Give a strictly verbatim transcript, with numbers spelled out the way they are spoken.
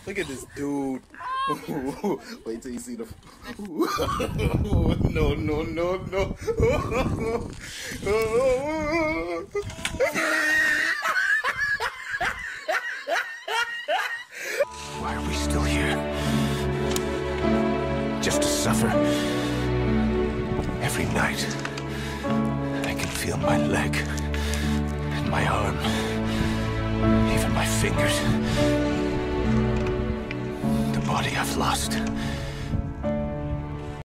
Look at this dude. Wait till you see the. No, no, no, no. Why are we still here? Just to suffer? Every night, I can feel my leg, and my arm, even my fingers. The body I've lost.